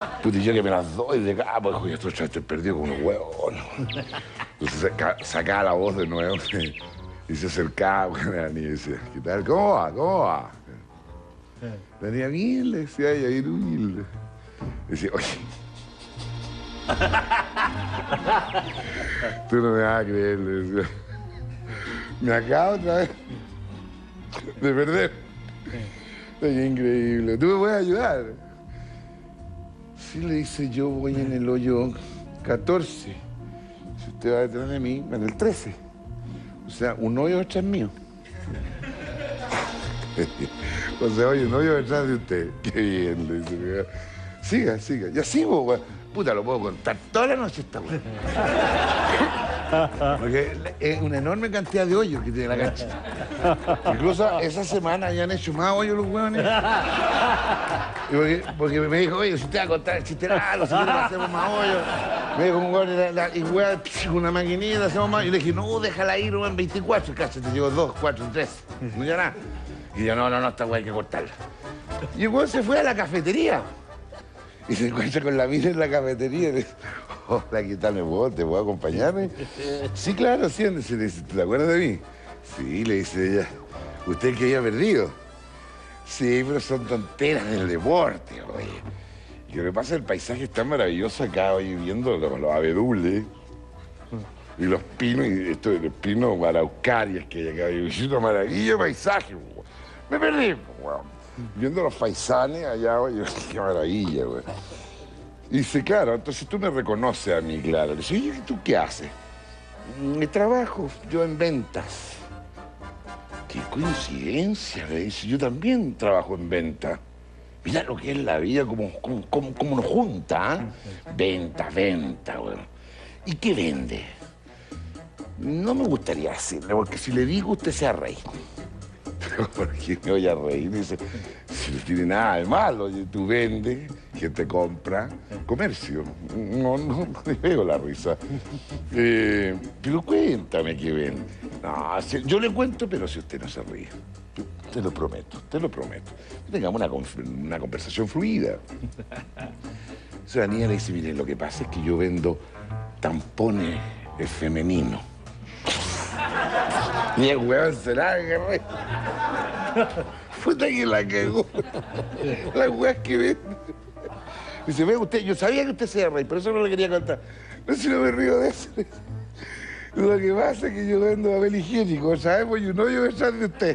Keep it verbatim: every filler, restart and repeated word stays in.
Puta, y yo que me las doy de capo, hijo, y esto ya estoy perdido como unos huevos. Entonces saca, sacaba la voz de nuevo y se acercaba con la niña y decía, ¿qué tal? ¿Cómo va? ¿Cómo va? La niña bien, le decía ella, bien humilde. Decía, oye, tú no me vas a creer, le decía. Me acabo otra vez de perder. Es increíble. ¿Tú me puedes ayudar? Sí, le dice, yo voy en el hoyo catorce. Si usted va detrás de mí, en el trece. O sea, un hoyo detrás mío. O sea, oye, un hoyo detrás de usted. Qué bien, le dice. Siga, siga. Ya sigo, güey. Puta, lo puedo contar toda la noche esta güey. Porque es una enorme cantidad de hoyos que tiene la cancha. Incluso esa semana ya han hecho más hoyos los hueones. Y porque, porque me dijo, oye, si te va a contar el chiste largo, si quieres hacemos más hoyos. Me dijo un hueón, la, la, y hueón, una maquinita, hacemos más. Y le dije, no, déjala ir, en veinticuatro. Casi te llevo dos, cuatro, tres. No ya nada. Y yo, no, no, no, esta hueá hay que cortarla. Y el hueón se fue a la cafetería. Y se encuentra con la mina en la cafetería y le dice, hola, ¿qué tal? ¿Me puedo? ¿Te puedo acompañar? Sí, claro, siéntese. Le dice, ¿te acuerdas de mí? Sí, le dice ella. ¿Usted que había perdido? Sí, pero son tonteras del deporte, oye. Y lo que pasa es que el paisaje está maravilloso acá, oye, viendo los, los abedules y los pinos, y esto de los pinos araucarias que hay acá. Y es una maravilla de paisaje, güey. Me perdí, güey. Viendo los faisanes allá, oye, qué maravilla, güey. Y dice, claro, entonces tú me reconoces a mí, claro. Le dice, oye, ¿tú qué haces? Mi trabajo, yo en ventas. Qué coincidencia, le dice, yo también trabajo en venta. Mira lo que es la vida, como, como, como, como nos junta, ¿eh? Venta, venta, güey. ¿Y qué vende? No me gustaría decirle, porque si le digo, usted se va a reír. ¿Por qué me voy a reír? Dice, si no tiene nada de malo, oye, tú vendes, gente compra, comercio. No, no, no le veo la risa. Eh, pero cuéntame qué vende. No, si, yo le cuento, pero si usted no se ríe. Yo te lo prometo, te lo prometo. Tengamos una, una conversación fluida. O sea, la niña le dice, mire, lo que pasa es que yo vendo tampones femeninos. Ni el huevón se larga, güey. Puta que la cagó. La hueá que ve. Dice, ve usted, yo sabía que usted se iba a reír, pero eso no le quería contar. No sé si no me río de eso. Lo que pasa es que yo vendo papel higiénico, ¿sabes? Y un hoyo detrás de usted.